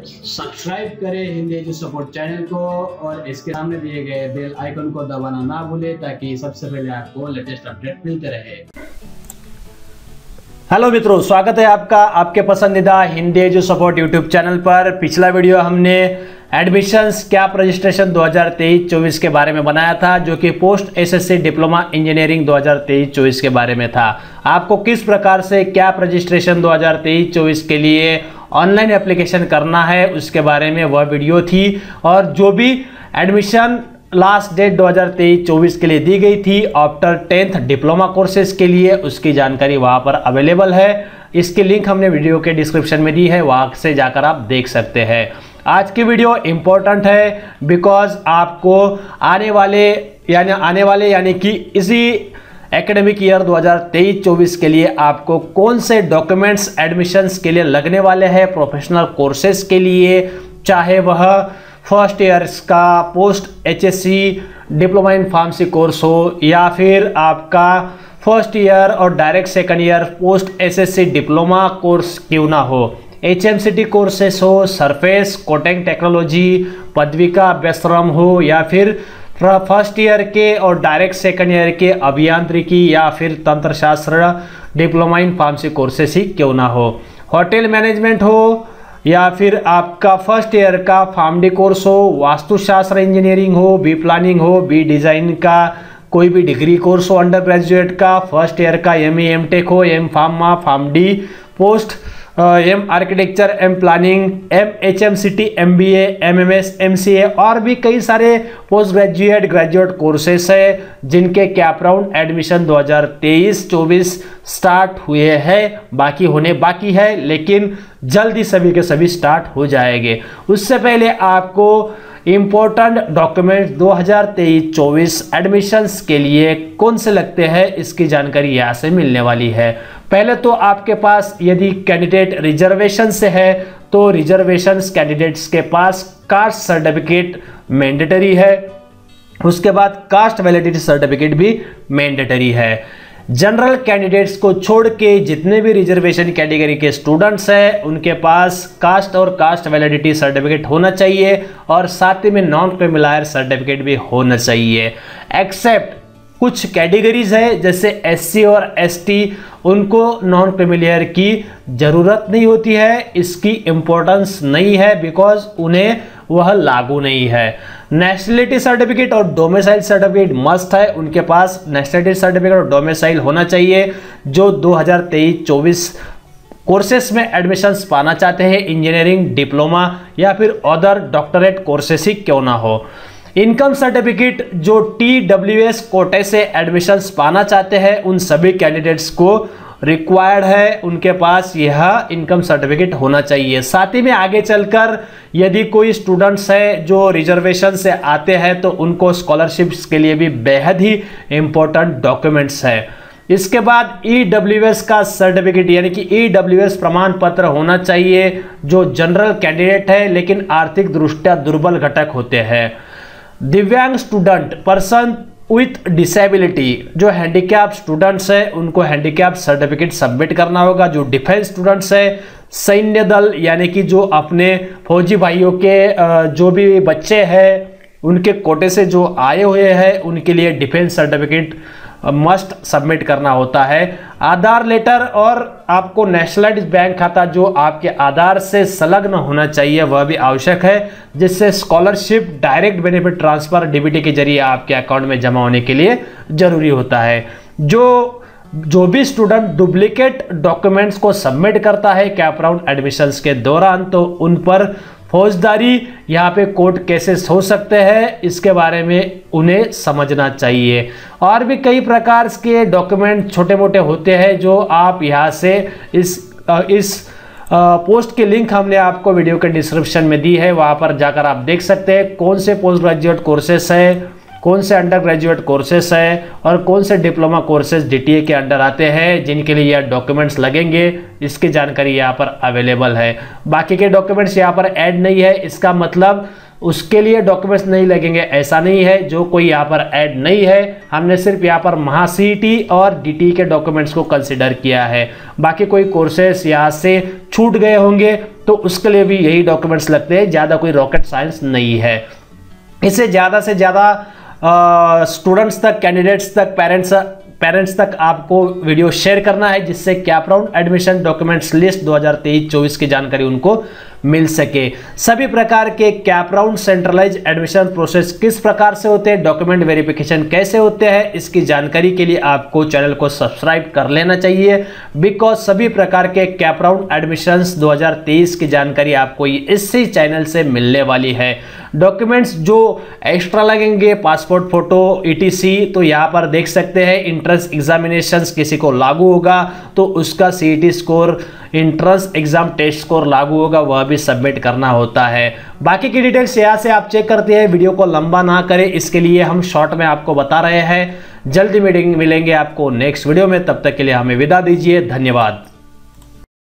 Subscribe करें Hindi edu support channel को और इसके सामने दिए गए बेल आइकन को दबाना ना भूलें ताकि सबसे पहले आपको लेटेस्ट अपडेट मिलते रहे। हेलो मित्रों, स्वागत है आपका आपके पसंदीदा Hindi edu support YouTube channel पर। पिछला वीडियो हमने एडमिशंस कैप रजिस्ट्रेशन 2023-24 के बारे में बनाया था, जो कि पोस्ट एसएससी डिप्लोमा इंजीनियरिंग 2023-24 के बारे में था। आपको किस प्रकार से कैप रजिस्ट्रेशन 2023-24 के लिए ऑनलाइन एप्लीकेशन करना है उसके बारे में वह वीडियो थी, और जो भी एडमिशन लास्ट डेट 2023-24 के लिए दी गई थी आफ्टर 10th डिप्लोमा कोर्सेज के लिए, उसकी जानकारी वहां पर अवेलेबल है। इसकी लिंक हमने वीडियो के डिस्क्रिप्शन में दी है, वहां से जाकर आप देख सकते हैं। आज की वीडियो इंपॉर्टेंट है बिकॉज आपको आने वाले यानी कि इसी एकेडमिक ईयर 2023-24 के लिए आपको कौन से डॉक्यूमेंट्स एडमिशंस के लिए लगने वाले हैं प्रोफेशनल कोर्सेज के लिए, चाहे वह फर्स्ट ईयर्स का post HSC diploma in pharmacy course हो या फिर आपका फर्स्ट ईयर और direct second year post SSC diploma course क्यों ना हो, एचएमसीटी कोर्सेस हो, सरफेस कोटिंग टेक्नोलॉजी पदविका अभ्यासक्रम हो, या फिर फर्स्ट ईयर के और डायरेक्ट सेकंड ईयर के अभियांत्रिकी या फिर तंत्रशास्त्र डिप्लोमा इन फार्मेसी कोर्सेस ही क्यों ना हो, होटल मैनेजमेंट हो या फिर आपका फर्स्ट ईयर का फार्मडी कोर्स हो, वास्तुशास्त्र इंजीनियरिंग हो, बी प्लानिंग हो, बी डिजाइन का कोई भी डिग्री कोर्स हो अंडर ग्रेजुएट का, फर्स्ट ईयर का एमई एमटेक हो, M pharma pharm D post M architecture M planning M HMCT MBA MMS MCA और भी कई सारे पोस्ट ग्रेजुएट कोर्सेस है जिनके कैप राउंड एडमिशन 2023-24 स्टार्ट हुए हैं, बाकी है, लेकिन जल्दी सभी के सभी स्टार्ट हो जाएंगे। उससे पहले आपको इंपॉर्टेंट डॉक्यूमेंट 2023-24 एडमिशंस के लिए कौन से लगते हैं इसकी जानकारी यहाँ से मिलने वाली है। पहले तो आपके पास यदि कैंडिडेट रिजर्वेशन से है तो रिजर्वेशन कैंडिडेट्स के पास कास्ट सर्टिफिकेट मैंडेटरी है, उसके बाद कास्ट वैलिडिटी सर्टिफिकेट भी मैंडेटरी है। जनरल कैंडिडेट्स को छोड़ के जितने भी रिजर्वेशन कैटेगरी के स्टूडेंट्स हैं उनके पास कास्ट और कास्ट वैलिडिटी सर्टिफिकेट होना चाहिए और साथ ही में नॉन क्रिमिनल सर्टिफिकेट भी होना चाहिए। एक्सेप्ट कुछ कैटेगरीज है जैसे एससी और एसटी, उनको नॉन क्रिमिलियर की जरूरत नहीं होती है, इसकी इंपॉर्टेंस नहीं है बिकॉज उन्हें वह लागू नहीं है। नेशनलिटी सर्टिफिकेट और डोमिसाइल सर्टिफिकेट मस्ट है, उनके पास नेशनलिटी सर्टिफिकेट और डोमिसाइल होना चाहिए जो 2023-24 कोर्सेस में एडमिशंस पाना चाहते हैं, इंजीनियरिंग डिप्लोमा या फिर अदर डॉक्टरेट कोर्सेस ही क्यों ना हो। इनकम सर्टिफिकेट जो TWS कोटे से एडमिशंस पाना चाहते हैं उन सभी कैंडिडेट्स को रिक्वायर्ड है, उनके पास यह इनकम सर्टिफिकेट होना चाहिए। साथ ही में आगे चलकर यदि कोई स्टूडेंट्स है जो रिजर्वेशन से आते हैं तो उनको स्कॉलरशिप्स के लिए भी बेहद ही इंपॉर्टेंट डॉक्यूमेंट्स है। इसके बाद EWS का सर्टिफिकेट यानी कि EWS प्रमाण पत्र होना चाहिए जो जनरल कैंडिडेट है लेकिन आर्थिक दृष्टया दुर्बल घटक होते हैं। दिव्यांग स्टूडेंट पर्सन विथ डिसेबिलिटी जो हैंडीकैप स्टूडेंट्स है उनको हैंडीकैप सर्टिफिकेट सबमिट करना होगा। जो डिफेंस स्टूडेंट्स है, सैन्य दल यानी कि जो अपने फौजी भाइयों के जो भी बच्चे हैं उनके कोटे से जो आए हुए हैं उनके लिए डिफेंस सर्टिफिकेट मस्ट सबमिट करना होता है। आधार लेटर और आपको नेशनलाइज्ड बैंक खाता जो आपके आधार से संलग्न होना चाहिए वह भी आवश्यक है, जिससे scholarship direct benefit transfer DBT के जरिए आपके अकाउंट में जमा होने के लिए जरूरी होता है। जो भी स्टूडेंट डुप्लीकेट डॉक्यूमेंट्स को सबमिट करता है कैप राउंड एडमिशंस के दौरान तो उन पर फौजदारी यहाँ पे कोर्ट केसेस हो सकते हैं, इसके बारे में उन्हें समझना चाहिए। और भी कई प्रकार के डॉक्यूमेंट छोटे मोटे होते हैं जो आप यहाँ से इस पोस्ट की लिंक हमने आपको वीडियो के डिस्क्रिप्शन में दी है, वहाँ पर जाकर आप देख सकते हैं कौन से पोस्ट ग्रेजुएट कोर्सेस है, कौन से अंडर ग्रेजुएट कोर्सेस है और कौन से डिप्लोमा कोर्सेस DTA के अंडर आते हैं जिनके लिए यह डॉक्यूमेंट्स लगेंगे, इसकी जानकारी यहाँ पर अवेलेबल है। बाकी के डॉक्यूमेंट्स यहाँ पर ऐड नहीं है, इसका मतलब उसके लिए डॉक्यूमेंट्स नहीं लगेंगे ऐसा नहीं है। जो कोई यहाँ पर ऐड नहीं है, हमने सिर्फ यहाँ पर महासीटी और DTA के डॉक्यूमेंट्स को कंसिडर किया है। बाकी कोई कोर्सेस यहाँ से छूट गए होंगे तो उसके लिए भी यही डॉक्यूमेंट्स लगते हैं, ज़्यादा कोई रॉकेट साइंस नहीं है। इसे ज़्यादा से ज़्यादा स्टूडेंट्स तक, कैंडिडेट्स तक, पेरेंट्स तक आपको वीडियो शेयर करना है, जिससे CAP round admission documents list 2023-24 की जानकारी उनको मिल सके। सभी प्रकार के CAP round centralise admission process किस प्रकार से होते हैं, डॉक्यूमेंट वेरिफिकेशन कैसे होते हैं, इसकी जानकारी के लिए आपको चैनल को सब्सक्राइब कर लेना चाहिए, बिकॉज सभी प्रकार के कैप राउंड एडमिशंस 2023 की जानकारी आपको इसी चैनल से मिलने वाली है। डॉक्यूमेंट्स जो एक्स्ट्रा लगेंगे, पासपोर्ट फोटो ETC, तो यहाँ पर देख सकते हैं इंट्रेंस एग्जामिनेशंस किसी को लागू होगा तो उसका CET score, entrance exam test score लागू होगा, वह भी सबमिट करना होता है। बाकी की डिटेल्स यहाँ से आप चेक करते हैं, वीडियो को लंबा ना करें इसके लिए हम शॉर्ट में आपको बता रहे हैं। जल्दी मिलेंगे आपको नेक्स्ट वीडियो में, तब तक के लिए हमें विदा दीजिए, धन्यवाद।